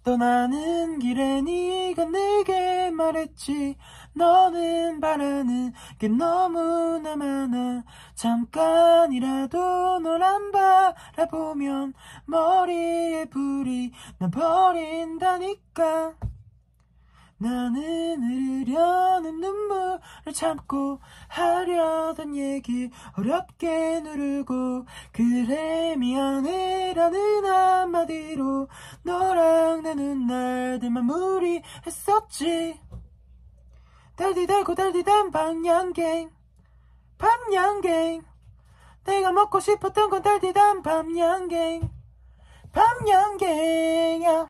떠나는 길에 네가 내게 말했지. 너는 바라는 게 너무나 많아. 잠깐이라도 널 안 바라보면 머리에 불이 나버린다니까. 나는 흐르려는 눈물을 참고 하려던 얘기 어렵게 누르고, 그래 미안해라는 한마디로 너랑 나눈 날들만 무리했었지. 달디달고 달디단 밤양갱 밤양갱, 내가 먹고 싶었던 건 달디단 밤양갱 밤양갱이야.